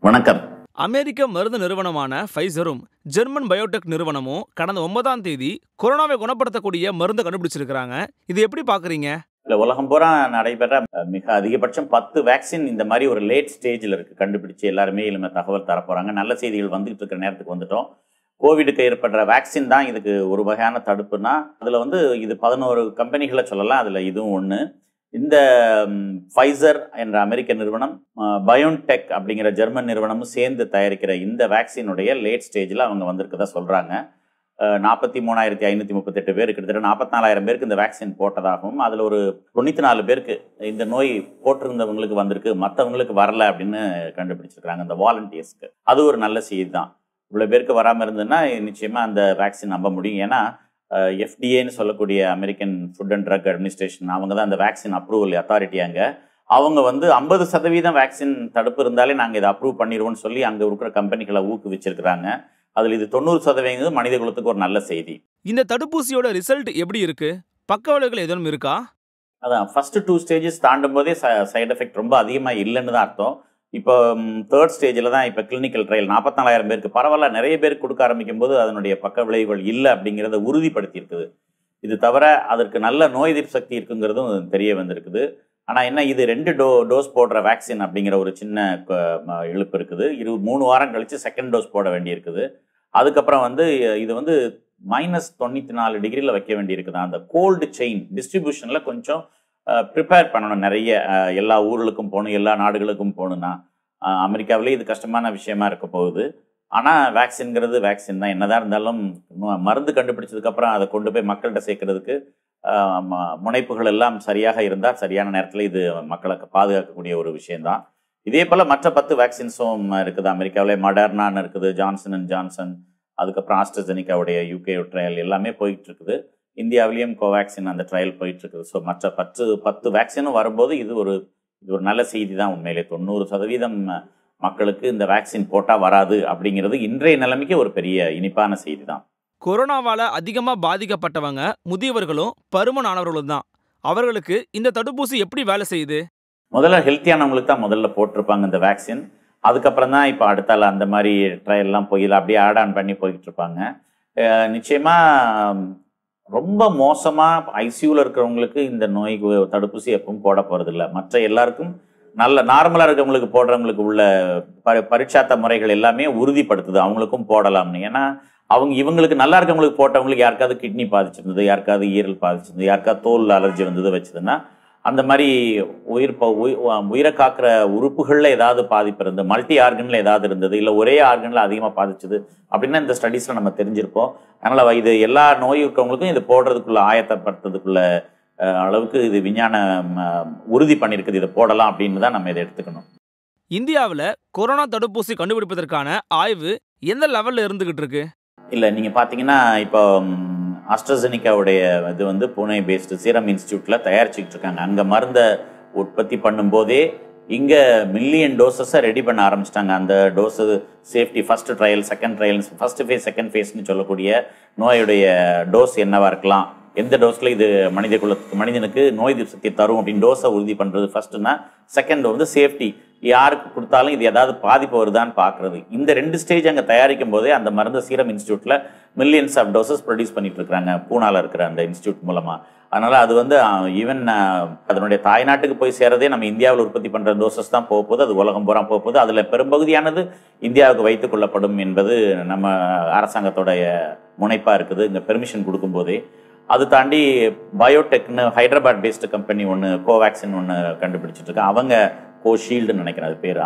வணக்கம். அமெரிக்க மருந்து நிறுவனமான பைசரும் ஜெர்மன் பயோடெக் நிறுவனமும் கடந்த 9ஆம் தேதி கொரோனாவை குணப்படுத்தக்கூடிய மருந்து கண்டுபிடிச்சிருக்காங்க. இது எப்படி பாக்குறீங்க? உலகம் பூரா நடைபெற மிக அதிகபட்சம் 10 வேக்சின் இந்த மாதிரி ஒரு லேட் ஸ்டேஜில் இருக்கு கண்டுபிடிச்சு எல்லாருமே இனிமே தகவல் தரப்போறாங்க. நல்ல செய்திகள் வந்துட்டு இருக்கிற நேரத்துக்கு வந்துட்டோம். கோவிடுக்கு ஏற்படுற வேக்சின் தான் இதுக்கு ஒரு வகையான தடுப்புனா அதுல இது 11 கம்பெனிகளை சொல்லலாம். அதுல இதுவும் ஒன்று. இந்த பைசர் என்ற அமெரிக்க நிறுவனம், பயோன்டெக் அப்படிங்கிற ஜெர்மன் நிறுவனமும் சேர்ந்து தயாரிக்கிற இந்த வேக்சினுடைய லேட் ஸ்டேஜில் அவங்க வந்திருக்கதா சொல்கிறாங்க. 43,538 பேர், கிட்டத்தட்ட 44,000 பேருக்கு இந்த வேக்சின் போட்டதாகவும் அதில் ஒரு 94 பேருக்கு இந்த நோய் போட்டிருந்தவங்களுக்கு வந்திருக்கு, மற்றவங்களுக்கு வரல அப்படின்னு கண்டுபிடிச்சிருக்காங்க இந்த வாலண்டியர்ஸ்க்கு. அது ஒரு நல்ல செய்தி தான். இவ்வளோ பேருக்கு வராமல் இருந்ததுன்னா நிச்சயமாக அந்த வேக்சின் நம்ப முடியும். ஏன்னா எஃப்டிஏன்னு சொல்லக்கூடிய American food and drug administration, அவங்க தான் அந்த வேக்சின் அப்ரூவல் அத்தாரிட்டியாங்க. அவங்க 50% வேக்சின் தடுப்பு இருந்தாலே நாங்கள் இதை அப்ரூவ் பண்ணிடுவோம்னு சொல்லி அங்கே இருக்கிற கம்பெனிகளை ஊக்குவிச்சிருக்கிறாங்க. அதில் இது 90% மனித குலத்துக்கு ஒரு நல்ல செய்தி. இந்த தடுப்பூசியோட ரிசல்ட் எப்படி இருக்கு? பக்க விளைவுகள் எதுவும் இருக்கா? அதான் ஃபர்ஸ்ட் 2 ஸ்டேஜஸ் தாண்டும் போதே சைடு எஃபெக்ட் ரொம்ப அதிகமாக இல்லைன்னு தான் அர்த்தம். இப்போ 3rd ஸ்டேஜில் தான் இப்போ கிளினிக்கல் ட்ரையல் 44,000 பேருக்கு பரவாயில்ல, நிறைய பேருக்கு கொடுக்க ஆரம்பிக்கும் போது அதனுடைய பக்க விளைவுகள் இல்லை அப்படிங்கிறத உறுதிப்படுத்தி இருக்குது. இது தவிர அதற்கு நல்ல நோய் எதிர்ப்பு சக்தி இருக்குங்கிறதும் தெரிய வந்திருக்குது. ஆனால் என்ன, இது 2 டோஸ் போடுற வேக்சின் அப்படிங்கிற ஒரு சின்ன இழுப்பு இருக்குது. 3 வாரம் கழித்து செகண்ட் டோஸ் போட வேண்டியிருக்குது. அதுக்கப்புறம் இது -94 டிகிரியில் வைக்க வேண்டியிருக்குது. அந்த கோல்டு செயின் டிஸ்ட்ரிபியூஷனில் கொஞ்சம் ப்ரிப்பேர் பண்ணணும். நிறைய எல்லா ஊர்களுக்கும் போகணும், எல்லா நாடுகளுக்கும் போகணுன்னா அமெரிக்காவிலே இது கஷ்டமான விஷயமா இருக்க போகுது. ஆனால் வேக்சின்கிறது வேக்சின் தான். என்னதான் இருந்தாலும் மருந்து கண்டுபிடிச்சதுக்கப்புறம் அதை கொண்டு போய் மக்கள்கிட்ட சேர்க்கறதுக்கு முனைப்புகள் எல்லாம் சரியாக இருந்தால் சரியான நேரத்தில் இது மக்களுக்கு பாதுகாக்கக்கூடிய ஒரு விஷயம்தான். இதே போல் மற்ற 10 வேக்சின்ஸும் இருக்குது. அமெரிக்காவிலே மடர்னான்னு இருக்குது, ஜான்சன் அண்ட் ஜான்சன், அதுக்கப்புறம் ஆஸ்ட்ராஜெனிகாவுடைய யூகே ட்ரையல் எல்லாமே போயிட்டு இருக்குது. இந்தியாவிலையும் கோவேக்சின் அந்த ட்ரையல் போயிட்டு இருக்குது. ஸோ மற்ற 10 வேக்சினும் வரும்போது இது ஒரு நல்ல செய்தி தான். உண்மையிலே 90% மக்களுக்கு இந்த வேக்சின் போட்டால் வராது அப்படிங்கிறது இன்றைய நிலைமைக்கு ஒரு பெரிய இனிப்பான செய்தி தான். கொரோனாவால் அதிகமாக பாதிக்கப்பட்டவங்க முதியவர்களும் பருமனானவர்களும் தான். அவர்களுக்கு இந்த தடுப்பூசி எப்படி வேலை செய்யுது? முதல்ல ஹெல்த்தியானவங்களுக்கு தான் முதல்ல போட்டிருப்பாங்க இந்த வேக்சின். அதுக்கப்புறம் தான் இப்போ அடுத்தால அந்த மாதிரி ட்ரையல்லாம் அப்படியே ஆட் ஆன் பண்ணி போய்கிட்டு இருப்பாங்க. நிச்சயமாக ரொம்ப மோசமாக ஐசியூவில் இருக்கிறவங்களுக்கு இந்த நோய் தடுப்பூசி எப்பவும் போட போகிறதில்ல. மற்ற எல்லாருக்கும் நல்ல நார்மலாக இருக்கிறவங்களுக்கு போடுறவங்களுக்கு உள்ள பரீட்சாத்த முறைகள் எல்லாமே உறுதிப்படுத்துது அவங்களுக்கும் போடலாம்னு. ஏன்னா இவங்களுக்கு நல்லா இருக்கவங்களுக்கு போட்டவங்களுக்கு யாருக்காவது கிட்னி பாதிச்சிருந்தது, யாருக்காவது ஈரல் பாதிச்சிருந்தது, யாருக்காவது தோல் அலர்ஜி வச்சதுன்னா அந்த மாதிரி உயிரை காக்கிற உறுப்புகளில் ஏதாவது பாதிப்பு இருந்து, மல்டி ஆர்கனில் ஏதாவது இருந்தது, இல்லை ஒரே ஆர்கனில் அதிகமாக பாதிச்சது அப்படின்னா இந்த ஸ்டடீஸில் நம்ம தெரிஞ்சிருப்போம். அதனால் இது எல்லா நோய் இருக்கவங்களுக்கும் இது போடுறதுக்குள்ள ஆயத்தப்படுத்துறதுக்குள்ள அளவுக்கு இது விஞ்ஞானம் உறுதி பண்ணியிருக்குது. இதை போடலாம் அப்படின்னு தான் நம்ம இதை எடுத்துக்கணும். இந்தியாவில் கொரோனா தடுப்பூசி கண்டுபிடிப்பதற்கான ஆய்வு எந்த லெவலில் இருந்துகிட்டு இருக்கு? இல்லை, நீங்கள் பார்த்தீங்கன்னா இப்போ ஆஸ்ட்ராஜெனிகாவுடைய இது புனே பேஸ்டு சீரம் இன்ஸ்டியூட்டில் தயாரிச்சுக்கிட்டு இருக்காங்க. அங்கே மருந்தை உற்பத்தி பண்ணும்போதே இங்கே மில்லியன் டோசஸை ரெடி பண்ண ஆரம்பிச்சிட்டாங்க. அந்த dose safety first trial, second trial, first phase, second ஃபேஸ்ன்னு சொல்லக்கூடிய நோயுடைய டோஸ் என்னவா இருக்கலாம், எந்த டோஸில் இது மனிதனுக்கு நோய் எதிர்ப்பு சக்தி தரும் அப்படின்னு டோஸை உறுதி பண்ணுறது ஃபர்ஸ்ட்னா. செகண்ட் சேஃப்டி, யாருக்கு கொடுத்தாலும் இது ஏதாவது பாதிப்பு வருதான்னு பார்க்குறது. இந்த 2 ஸ்டேஜ் அங்கே தயாரிக்கும் போதே அந்த மருந்து சீரம் இன்ஸ்டியூட்டில் மில்லியன்ஸ் ஆஃப் டோசஸ் ப்ரொடியூஸ் பண்ணிட்டு இருக்கிறாங்க பூனாவில் இருக்கிற அந்த இன்ஸ்டியூட் மூலமாக. அதனால் அது ஈவன் அதனுடைய தாய்நாட்டுக்கு போய் சேரதே நம்ம இந்தியாவில் உற்பத்தி பண்ணுற டோசஸ் தான் போகுது. அது உலகம் பூரா போகுது. அதில் பெரும்பகுதியானது இந்தியாவுக்கு வைத்துக் கொள்ளப்படும் என்பது நம்ம அரசாங்கத்தோடைய முனைப்பாக இருக்குது இங்கே பெர்மிஷன் கொடுக்கும்போதே. அது தாண்டி பயோடெக்னு ஹைதராபாத் பேஸ்டு கம்பெனி ஒன்று கோவேக்சின் ஒன்று கண்டுபிடிச்சிட்டு இருக்கு. அவங்க கோஷீல்டுன்னு நினைக்கிறேன் அது பேர்.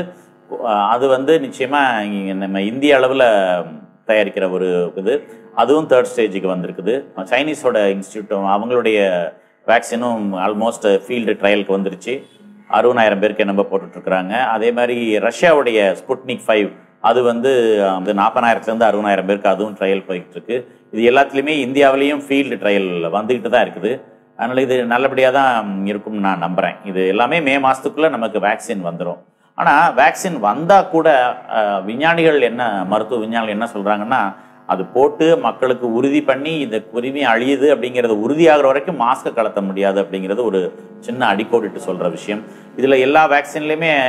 அது நிச்சயமாக நம்ம இந்திய அளவில் தயாரிக்கிற ஒரு இது. அதுவும் 3rd ஸ்டேஜுக்கு வந்திருக்குது. சைனீஸோட இன்ஸ்டியூட்டும் அவங்களுடைய வேக்சினும் ஆல்மோஸ்ட் ஃபீல்டு ட்ரையலுக்கு வந்துருச்சு. 60,000 பேருக்கு என்னம்ப போட்டுட்ருக்குறாங்க. அதே மாதிரி ரஷ்யாவுடைய ஸ்புட்னிக் 5 அது 40,000 60,000 பேருக்கு அதுவும் ட்ரையல் போய்கிட்டு இருக்கு. இது எல்லாத்துலேயுமே இந்தியாவிலையும் ஃபீல்டு ட்ரையல் வந்துக்கிட்டு தான் இருக்குது. அதனால் இது நல்லபடியாக தான் இருக்கும்னு நான் நம்புகிறேன். இது எல்லாமே மே மாதத்துக்குள்ளே நமக்கு வேக்சின் வந்துடும். ஆனால் வேக்சின் வந்தால் கூட விஞ்ஞானிகள் மருத்துவ விஞ்ஞானிகள் என்ன சொல்கிறாங்கன்னா, அது போட்டு மக்களுக்கு உறுதி பண்ணி இந்த குருவி அழியுது அப்படிங்கிறது உறுதியாகிற வரைக்கும் மாஸ்கை கலத்த முடியாது அப்படிங்கிறது ஒரு சின்ன அடிக்கோடிட்டு சொல்கிற விஷயம். இதில் எல்லா வேக்சின்லேயுமே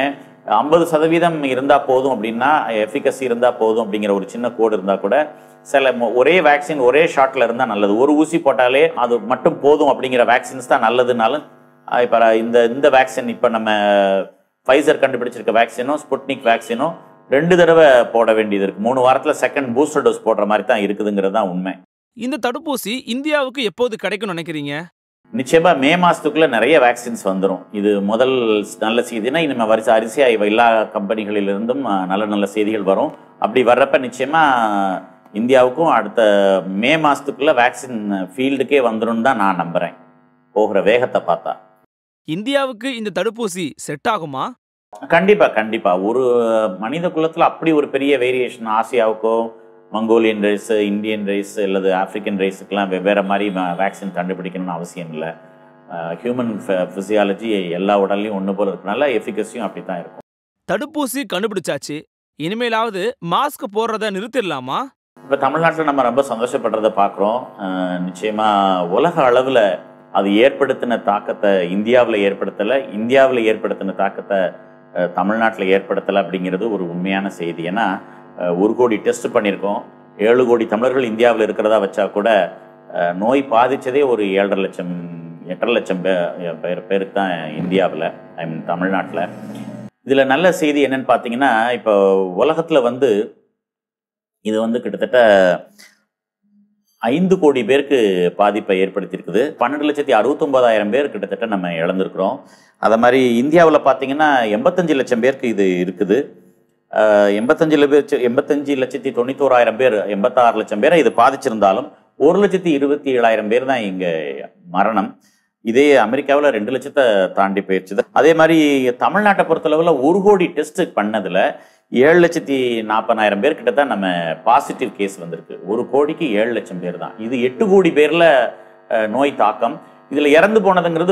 50% இருந்தால் போதும் அப்படின்னா, எஃபிகசி இருந்தால் போதும் அப்படிங்கிற ஒரு சின்ன கோடு இருந்தால் கூட சில ஒரே வேக்சின் ஒரே ஷாட்டில் இருந்தால் நல்லது. ஒரு ஊசி போட்டாலே அது மட்டும் போதும் அப்படிங்கிற வேக்சின்ஸ் தான் நல்லதுனாலும், இப்போ இந்த வேக்சின் இப்போ நம்ம ஃபைசர் கண்டுபிடிச்சிருக்க வேக்சினும் ஸ்புட்னிக் வேக்சினும் 2 தடவை போட வேண்டியது இருக்குது. 3 வாரத்தில் செகண்ட் பூஸ்டர் டோஸ் போடுற மாதிரி தான் இருக்குதுங்கிறது தான் உண்மை. இந்த தடுப்பூசி இந்தியாவுக்கு எப்போது கிடைக்கும்னு நினைக்கிறீங்க? நிச்சயமா மே மாசத்துக்குள்ள நிறைய வேக்சின்ஸ் வந்துடும். இது முதல் நல்ல செய்தினா, இனிமேல் வரிசையாக எல்லா கம்பெனிகளிலிருந்தும் நல்ல செய்திகள் வரும். அப்படி வர்றப்ப நிச்சயமா இந்தியாவுக்கும் அடுத்த மே மாசத்துக்குள்ள வேக்சின் ஃபீல்டுக்கே வந்துடும் தான் நான் நம்புறேன், போகிற வேகத்தை பார்த்தா. இந்தியாவுக்கு இந்த தடுப்பூசி செட் ஆகுமா? கண்டிப்பா. ஒரு மனித குலத்தில் அப்படி ஒரு பெரிய வேரியேஷன் ஆசியாவுக்கோ, மங்கோலியன் ரைஸ், இந்தியன் ரைஸ் அல்லது ஆப்பிரிக்கன் ரைஸுக்கெல்லாம் வெவ்வேறு மாதிரி வேக்சின் கண்டுபிடிக்கணும்னு அவசியம் இல்லை. ஹியூமன் ஃபிசியாலஜி எல்லா உடல்லையும் ஒன்று போல இருக்கனால எஃபிகஸியும் அப்படி தான் இருக்கும். தடுப்பூசி கண்டுபிடிச்சாச்சு, இனிமேலாவது மாஸ்க் போடுறத நிறுத்திடலாமா? இப்போ தமிழ்நாட்டில் நம்ம ரொம்ப சந்தோஷப்படுறதை பார்க்குறோம். நிச்சயமாக உலக அளவில் அது ஏற்படுத்தின தாக்கத்தை இந்தியாவில் ஏற்படுத்தலை, இந்தியாவில் ஏற்படுத்தின தாக்கத்தை தமிழ்நாட்டில் ஏற்படுத்தலை அப்படிங்கிறது ஒரு உண்மையான செய்தி. ஏன்னா 1 கோடி டெஸ்ட் பண்ணியிருக்கோம். 7 கோடி தமிழர்கள் இந்தியாவில் இருக்கிறதா வச்சா கூட நோய் பாதித்ததே ஒரு 7.5 லட்சம் 8.5 லட்சம் பேருக்கு தான் இந்தியாவில், ஐ மீன் தமிழ்நாட்டில். இதில் நல்ல செய்தி என்னன்னு பார்த்தீங்கன்னா, இப்போ உலகத்தில் இது கிட்டத்தட்ட 5 கோடி பேருக்கு பாதிப்பை ஏற்படுத்தியிருக்குது. 12,69,000 பேர் கிட்டத்தட்ட நம்ம இழந்திருக்கிறோம். அதை மாதிரி இந்தியாவில் பார்த்தீங்கன்னா 85 லட்சம் பேருக்கு இது இருக்குது. 85,91,000 பேர், 86 லட்சம் பேரை இது பாதிச்சிருந்தாலும் 1,27,7,000 பேர் தான் இங்கே மரணம். இதே அமெரிக்காவில் 2 லட்சத்தை தாண்டி போயிடுச்சு. அதே மாதிரி தமிழ்நாட்டை பொறுத்தளவில் 1 கோடி டெஸ்ட் பண்ணதில் 7,40,000 பேர் கிட்ட தான் நம்ம பாசிட்டிவ் கேஸ் வந்திருக்கு. 1 கோடிக்கு 7 லட்சம் பேர் தான். இது 8 கோடி பேரில் நோய் தாக்கம். இதில் இறந்து போனதுங்கிறது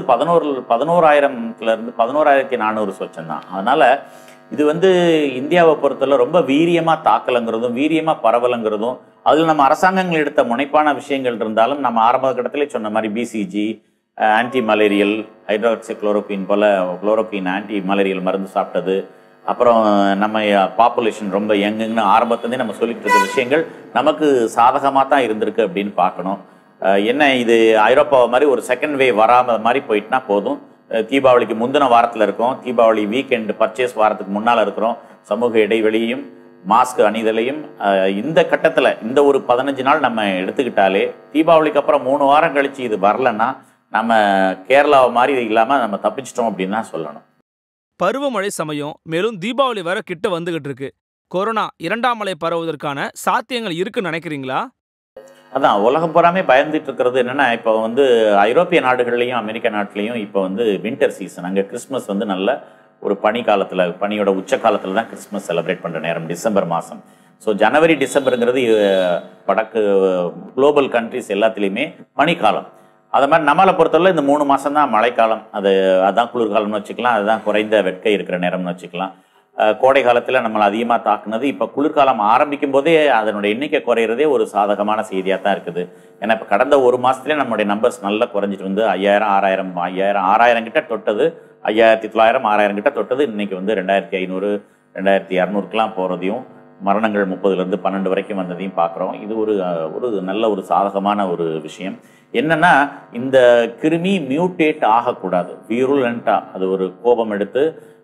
11,000 11,400 சொச்சம் தான். அதனால் இது இந்தியாவை பொறுத்தவரை ரொம்ப வீரியமாக தாக்கலைங்கிறதும் வீரியமாக பரவலைங்கிறதும், அதில் நம்ம அரசாங்கங்கள் எடுத்த முனைப்பான விஷயங்கள் இருந்தாலும், நம்ம ஆரம்ப கட்டத்திலே சொன்ன மாதிரி BCG, anti malarial, hydroxychloroquine போல் குளோரோக்வின் ஆன்டி மலேரியல் மருந்து சாப்பிட்டது, அப்புறம் நம்ம பாப்புலேஷன் ரொம்ப யங்குன்னு ஆரம்பத்துலேருந்தே நம்ம சொல்லிக்கிட்டு இருக்க விஷயங்கள் நமக்கு சாதகமாக தான் இருந்திருக்கு அப்படின்னு பார்க்கணும். என்ன இது ஐரோப்பாவை மாதிரி ஒரு செகண்ட் வேவ் வராமல் மாதிரி போயிட்டுனா போதும். தீபாவளிக்கு முந்தின வாரத்தில் இருக்கோம், தீபாவளி வீக்கெண்டு பர்ச்சேஸ் வாரத்துக்கு முன்னால் இருக்கிறோம். சமூக இடைவெளியும் மாஸ்க் அணிதலையும் இந்த கட்டத்தில் இந்த ஒரு 15 நாள் நம்ம எடுத்துக்கிட்டாலே, தீபாவளிக்கு அப்புறம் 3 வாரம் கழித்து இது வரலன்னா நம்ம கேரளாவை மாதிரி இல்லாமல் நம்ம தப்பிச்சிட்டோம் அப்படின்னு தான் சொல்லணும். பருவமழை சமயம், மேலும் தீபாவளி வர கிட்ட வந்துகிட்டு இருக்கு. கொரோனா 2ஆம் அலை பரவுவதற்கான சாத்தியங்கள் இருக்குன்னு நினைக்கிறீங்களா? அதான் உலகம் பூராமே பயந்துட்டு இருக்கிறது என்னன்னா, இப்போ ஐரோப்பிய நாடுகள்லையும் அமெரிக்க நாட்டிலையும் இப்போ வின்டர் சீசன். அங்கே கிறிஸ்மஸ் நல்ல ஒரு பனி காலத்தில், பனியோட உச்ச காலத்தில் தான் கிறிஸ்மஸ் செலிப்ரேட் பண்ணுற நேரம், டிசம்பர் மாதம். ஸோ ஜனவரி டிசம்பருங்கிறது வடக்கு குளோபல் கண்ட்ரிஸ் எல்லாத்துலேயுமே பனிக்காலம். அதை மாதிரி நம்மளை பொறுத்தவரை இந்த 3 மாதம் தான் மழைக்காலம். அதுதான் குளிர்காலம்னு வச்சுக்கலாம், அதுதான் குறைந்த வெட்கை இருக்கிற நேரம்னு வச்சுக்கலாம். கோடை காலத்தில் நம்மளை அதிகமாக தாக்குனது. இப்போ குளிர்காலம் ஆரம்பிக்கும் போதே அதனுடைய எண்ணிக்கை குறையிறதே ஒரு சாதகமான செய்தியாக தான் இருக்குது. ஏன்னா இப்போ கடந்த 1 மாதத்துலேயே நம்மளுடைய நம்பர்ஸ் நல்லா குறைஞ்சிட்டு 5,000, 6,000 கிட்ட தொட்டது, 5,900, 6,000 கிட்ட தொட்டது. இன்னைக்கு 2,500, 2,200க்கெலாம் போகிறதையும், மரணங்கள் 30லேருந்து 12 வரைக்கும் வந்ததையும் பார்க்குறோம். இது ஒரு நல்ல ஒரு சாதகமான ஒரு விஷயம். என்னன்னா, இந்த கிருமி மியூட்டேட் ஆகக்கூடாது, வியூருலண்ட்டாக அது ஒரு கோபம் எடுத்து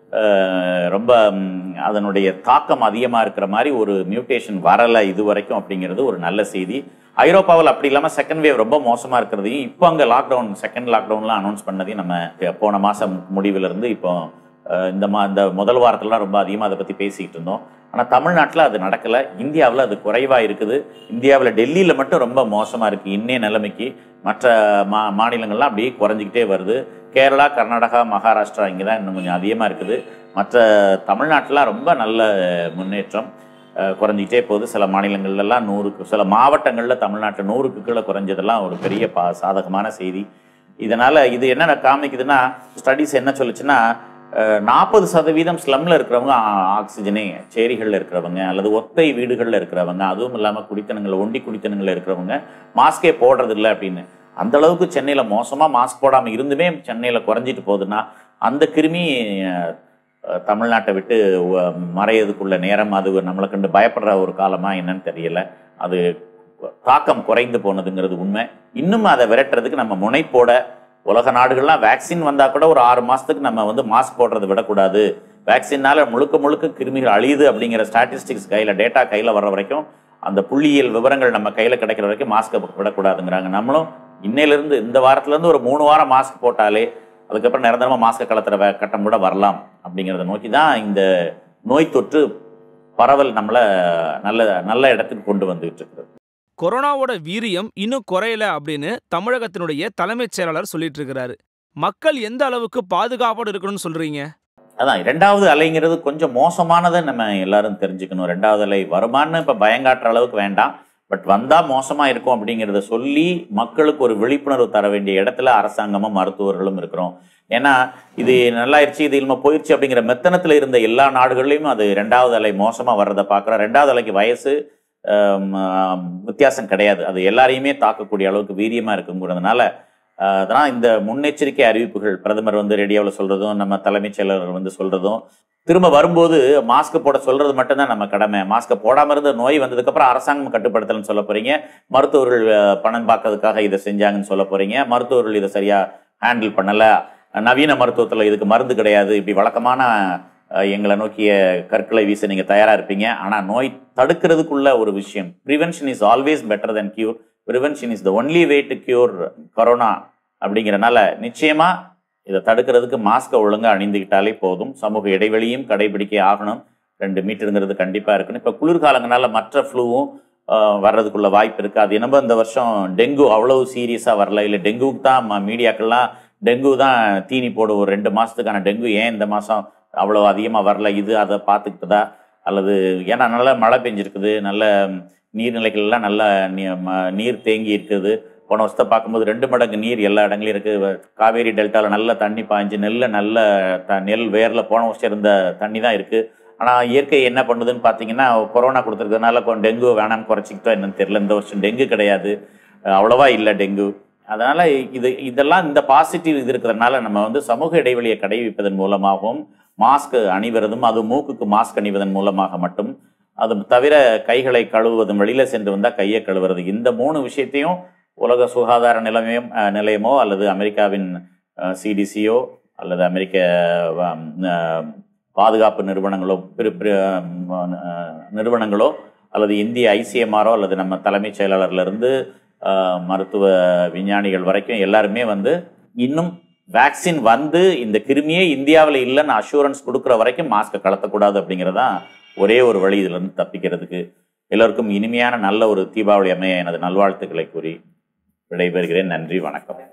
ரொம்ப அதனுடைய தாக்கம் அதிகமாக இருக்கிற மாதிரி ஒரு மியூட்டேஷன் வரலை இது வரைக்கும் அப்படிங்கிறது ஒரு நல்ல செய்தி. ஐரோப்பாவில் அப்படி இல்லாமல் செகண்ட் வேவ் ரொம்ப மோசமாக இருக்கிறதையும், இப்போ அங்கே செகண்ட் லாக்டவுன்லாம் அனௌன்ஸ் பண்ணதையும் நம்ம போன மாதம் முடிவிலிருந்து இப்போ இந்த முதல் வாரத்திலலாம் ரொம்ப அதிகமாக அதை பற்றி பேசிக்கிட்டு இருந்தோம். ஆனால் தமிழ்நாட்டில் அது நடக்கலை, இந்தியாவில் அது குறைவாக இருக்குது. இந்தியாவில் டெல்லியில் மட்டும் ரொம்ப மோசமாக இருக்குது இன்னைய நிலைமைக்கு. மற்ற மாநிலங்கள்லாம் அப்படியே குறைஞ்சிக்கிட்டே வருது. கேரளா, கர்நாடகா, மகாராஷ்டிரா இங்கே தான் இன்னும் கொஞ்சம் அதிகமாக இருக்குது. மற்ற தமிழ்நாட்டில் ரொம்ப நல்ல முன்னேற்றம், குறைஞ்சிக்கிட்டே போகுது. சில மாநிலங்கள்லாம் 100க்கு, சில மாவட்டங்களில் தமிழ்நாட்டில் 100க்கு கீழே குறைஞ்சதெல்லாம் ஒரு பெரிய சாதகமான செய்தி. இதனால் இது என்ன காமிக்குதுன்னா, ஸ்டடீஸ் என்ன சொல்லுச்சுன்னா, 40% ஸ்லம்மில் இருக்கிறவங்க ஆக்சிஜனே, சேரிகளில் இருக்கிறவங்க அல்லது ஒத்தை வீடுகளில் இருக்கிறவங்க, அதுவும் இல்லாமல் ஒண்டி குடித்தனங்களில் இருக்கிறவங்க மாஸ்கே போடுறதில்லை அப்படின்னு. அந்த அளவுக்கு சென்னையில் மோசமாக மாஸ்க் போடாமல் இருந்துமே சென்னையில் குறைஞ்சிட்டு போகுதுன்னா, அந்த கிருமி தமிழ்நாட்டை விட்டு மறையதுக்குள்ள நேரம் அது நம்மளை கண்டு பயப்படுற ஒரு காலமாக என்னன்னு தெரியல. அது தாக்கம் குறைந்து போனதுங்கிறது உண்மை. இன்னும் அதை விரட்டுறதுக்கு நம்ம முனைப்போட உலக நாடுகள்லாம் வேக்சின் வந்தால் கூட ஒரு 6 மாதத்துக்கு நம்ம வந்து மாஸ்க் போடுறதை விடக்கூடாது. வேக்சின்னால முழுக்க முழுக்க கிருமிகள் அழியுது அப்படிங்கிற ஸ்டாட்டிஸ்டிக்ஸ் கையில் டேட்டா கையில் வர்ற வரைக்கும், அந்த புள்ளியியல் விவரங்கள் நம்ம கையில் கிடைக்கிற வரைக்கும் மாஸ்க்கை விடக்கூடாதுங்கிறாங்க. நம்மளும் இன்னையிலேருந்து இந்த வாரத்துலேருந்து ஒரு 3 வாரம் மாஸ்க் போட்டாலே அதுக்கப்புறம் நிரந்தரமாக மாஸ்க்கை கலத்துற கட்டம் கூட வரலாம் அப்படிங்கிறத நோக்கி தான் இந்த நோய் தொற்று பரவல் நம்மளை நல்ல இடத்துக்கு கொண்டு வந்துகிட்டு இருக்குது. கொரோனாவோட வீரியம் இன்னும் குறையல அப்படின்னு தமிழகத்தினுடைய தலைமைச் செயலாளர் சொல்லிட்டு இருக்கிறாரு. மக்கள் எந்த அளவுக்கு பாதுகாப்போடு இருக்கணும்னு சொல்றீங்க? அதான் 2வது அலைங்கிறது கொஞ்சம் மோசமானதை நம்ம எல்லாரும் தெரிஞ்சுக்கணும். 2வது அலை வருமானு இப்போ பயங்காட்டுற அளவுக்கு வேண்டாம், பட் வந்தால் மோசமாக இருக்கும் அப்படிங்கிறத சொல்லி மக்களுக்கு ஒரு விழிப்புணர்வு தர வேண்டிய இடத்துல அரசாங்கமும் மருத்துவர்களும் இருக்கிறோம். ஏன்னா இது நல்லாயிருச்சு, இது இல்லாமல் போயிடுச்சு அப்படிங்கிற மெத்தனத்தில் இருந்த எல்லா நாடுகள்லையும் அது 2வது அலை மோசமாக வர்றதை பார்க்குறோம். 2வது அலைக்கு வயசு வித்தியாசம் கிடையாது, அது எல்லாரையுமே தாக்கக்கூடிய அளவுக்கு வீரியமாக இருக்குங்கிறதுனால அதனால் இந்த முன்னெச்சரிக்கை அறிவிப்புகள் பிரதமர் வந்து ரேடியோவில் சொல்கிறதும் நம்ம தலைமைச் செயலர்கள் வந்து சொல்கிறதும், திரும்ப வரும்போது மாஸ்க் போட சொல்கிறது மட்டும்தான் நம்ம கடமை. மாஸ்க்கை போடாமல் இருந்த நோய் வந்ததுக்கப்புறம் அரசாங்கம் கட்டுப்படுத்தலன்னு சொல்ல போகிறீங்க, மருத்துவர்கள் பணம் பார்க்கறதுக்காக இதை செஞ்சாங்கன்னு சொல்ல போகிறீங்க, மருத்துவர்கள் இதை சரியாக ஹேண்டில் பண்ணலை, நவீன மருத்துவத்தில் இதுக்கு மருந்து கிடையாது, இப்படி வழக்கமான எங்களை நோக்கிய கற்களை வீச நீங்கள் தயாராக இருப்பீங்க. ஆனால் நோய் தடுக்கிறதுக்குள்ள ஒரு விஷயம், prevention is always better than cure, prevention is the only way to cure corona அப்படிங்கிறனால நிச்சயமாக இதை தடுக்கிறதுக்கு மாஸ்கை ஒழுங்காக அணிந்துக்கிட்டாலே போதும். சமூக இடைவெளியும் கடைபிடிக்க ஆகணும். 2 மீட்டருங்கிறது கண்டிப்பாக இருக்கணும். இப்போ குளிர்காலங்களால மற்ற ஃப்ளூவும் வர்றதுக்குள்ள வாய்ப்பு இருக்குது. அது என்னமோ இந்த வருஷம் டெங்கு அவ்வளவு சீரியஸாக வரல, இல்லை டெங்குவுக்கு தான் மீடியாக்கள்லாம் டெங்கு தான் தீனி போடும், ஒரு 2 மாதத்துக்கான டெங்கு ஏன் இந்த மாதம் அவ்வளோ அதிகமாக வரல, இது அதை பார்த்துக்கிட்டதா, அல்லது ஏன்னா நல்ல மழை பெஞ்சிருக்குது, நல்ல நீர்நிலைகள்லாம் நல்ல நீர் தேங்கி இருக்குது. போன வருஷத்தை பார்க்கும்போது 2 மடங்கு நீர் எல்லா இடங்களையும் இருக்குது. காவேரி டெல்டாவில் நல்ல தண்ணி பாய்ஞ்சு நல்ல நெல் வேரில் போன வருஷம் இருந்த தண்ணி தான் இருக்குது. ஆனால் இயற்கை என்ன பண்ணுதுன்னு பார்த்தீங்கன்னா, கொரோனா கொடுத்துருக்கிறதுனால டெங்கு வேணாம்னு குறைச்சிக்கிட்டோம் என்னன்னு தெரியல. இந்த வருஷம் டெங்கு கிடையாது, அவ்வளோவா இல்லை டெங்கு. அதனால் இதெல்லாம் இந்த பாசிட்டிவ் இது இருக்கிறதுனால நம்ம வந்து சமூக இடைவெளியை கடைபிடிப்பதன் மூலமாகவும், மாஸ்க் அணிவதும், அது மூக்குக்கு மாஸ்க் அணிவதன் மூலமாக மட்டும், அது தவிர கைகளை கழுவுவதும், வெளியில் சென்று வந்தால் கையை கழுவுறது, இந்த 3 விஷயத்தையும் உலக சுகாதார நிலையமோ அல்லது அமெரிக்காவின் சிடிசியோ அல்லது அமெரிக்க பாதுகாப்பு நிறுவனங்களோ அல்லது இந்திய ஐசிஎம்ஆரோ அல்லது நம்ம தலைமைச் செயலாளர்லேருந்து மருத்துவ விஞ்ஞானிகள் வரைக்கும் எல்லாருமே வந்து இன்னும் வேக்சின் வந்து இந்த கிருமியே இந்தியாவில் இல்லைன்னு அஷூரன்ஸ் கொடுக்குற வரைக்கும் மாஸ்க்கை கலத்தக்கூடாது அப்படிங்கிறதான் ஒரே ஒரு வழி இதிலிருந்து தப்பிக்கிறதுக்கு. எல்லோருக்கும் இனிமையான நல்ல ஒரு தீபாவளி அமைய எனது நல்வாழ்த்துக்களை கூறி விடைபெறுகிறேன். நன்றி, வணக்கம்.